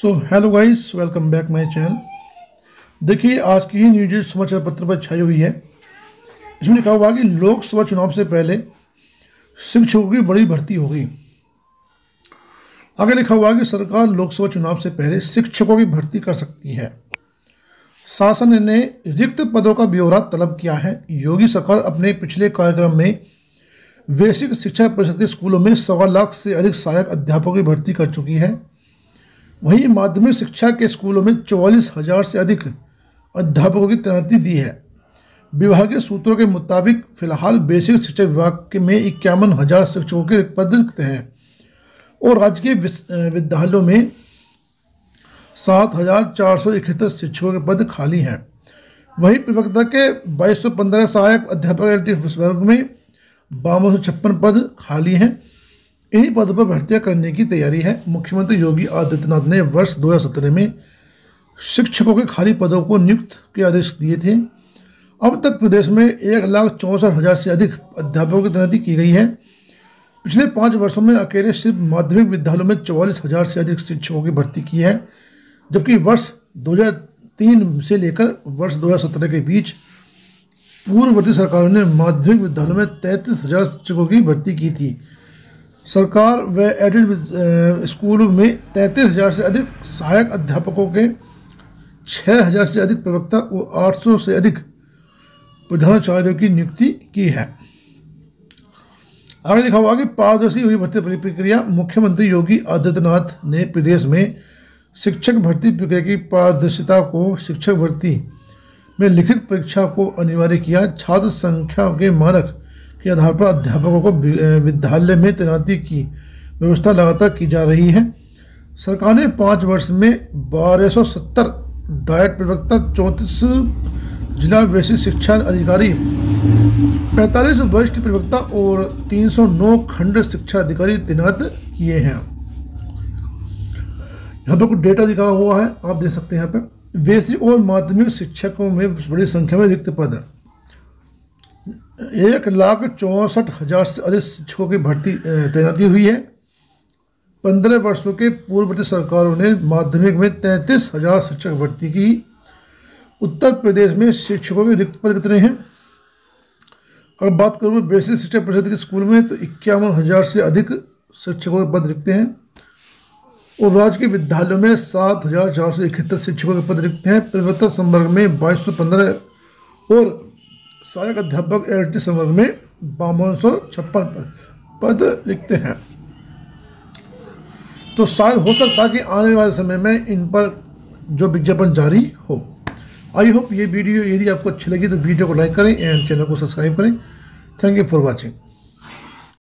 So hello guys, welcome back my channel. देखिए, आज की ही न्यूज समाचार पत्र पर छाई हुई है। इसमें लिखा हुआ कि लोकसभा चुनाव से पहले शिक्षकों की बड़ी भर्ती होगी। आगे लिखा हुआ कि सरकार लोकसभा चुनाव से पहले शिक्षकों की भर्ती कर सकती है। शासन ने रिक्त पदों का ब्यौरा तलब किया है। योगी सरकार अपने पिछले कार्यक्रम में बेसिक शिक्षा परिषद के स्कूलों में 1.25 लाख से अधिक सहायक अध्यापकों की भर्ती कर चुकी है। वहीं माध्यमिक शिक्षा के स्कूलों में 44,000 से अधिक अध्यापकों की तैनाती दी है। विभागीय सूत्रों के मुताबिक फिलहाल बेसिक शिक्षा विभाग में 51,000 शिक्षकों के पद रिक्त हैं और राजकीय विद्यालयों में 7,471 शिक्षकों के पद खाली हैं। वहीं प्रवक्ता के 2215 सहायक अध्यापक वर्ग में 5256 पद खाली हैं। इन्हीं पदों पर भर्तियां करने की तैयारी है। मुख्यमंत्री योगी आदित्यनाथ ने वर्ष 2017 में शिक्षकों के खाली पदों को नियुक्त के आदेश दिए थे। अब तक प्रदेश में 1,64,000 से अधिक अध्यापकों की तैनाती की गई है। पिछले 5 वर्षों में अकेले सिर्फ माध्यमिक विद्यालयों में 44,000 से अधिक शिक्षकों की भर्ती की है, जबकि वर्ष 2003 से लेकर वर्ष 2017 के बीच पूर्ववर्ती सरकारों ने माध्यमिक विद्यालयों में 33,000 शिक्षकों की भर्ती की थी। सरकार व एडेड स्कूलों में 33,000 से अधिक सहायक अध्यापकों के 6,000 से अधिक प्रवक्ता और 800 से अधिक प्रधानाचार्यों की नियुक्ति की है। आगे लिखा हुआ कि पारदर्शी हुई भर्ती प्रक्रिया। मुख्यमंत्री योगी आदित्यनाथ ने प्रदेश में शिक्षक भर्ती प्रक्रिया की पारदर्शिता को शिक्षक भर्ती में लिखित परीक्षा को अनिवार्य किया। छात्र संख्या के मानक के आधार पर अध्यापकों को विद्यालय में तैनाती की व्यवस्था लगातार की जा रही है। सरकार ने 5 वर्ष में 1270 डायट प्रवक्ता, 34 जिला बेसिक शिक्षा अधिकारी, 45 वरिष्ठ प्रवक्ता और 309 खंड शिक्षा अधिकारी तैनात किए हैं। यहाँ पर कुछ डेटा दिखा हुआ है, आप देख सकते हैं। यहाँ पे बेसिक और माध्यमिक शिक्षकों में बड़ी संख्या में रिक्त पद है। 1,64,000 से अधिक शिक्षकों की भर्ती तैनाती हुई है। 15 वर्षों के पूर्ववर्ती सरकारों ने माध्यमिक में 33,000 शिक्षक भर्ती की। उत्तर प्रदेश में शिक्षकों के रिक्त पद कितने हैं? अगर बात करूँ बेसिक शिक्षा परिषद के स्कूल में, तो 51,000 से अधिक शिक्षकों के पद रिक्त हैं और राज्य के विद्यालयों में 7,471 शिक्षकों के पद रिक्त हैं। प्रवक्ता संवर्ग में 2215 और सहायक अध्यापक एलटी संवर्ग में 5256 पद रिक्त हैं। तो शायद हो सकता है कि आने वाले समय में इन पर जो विज्ञापन जारी हो। आई होप ये वीडियो यदि आपको अच्छी लगी तो वीडियो को लाइक करें एंड चैनल को सब्सक्राइब करें। Thank you for watching.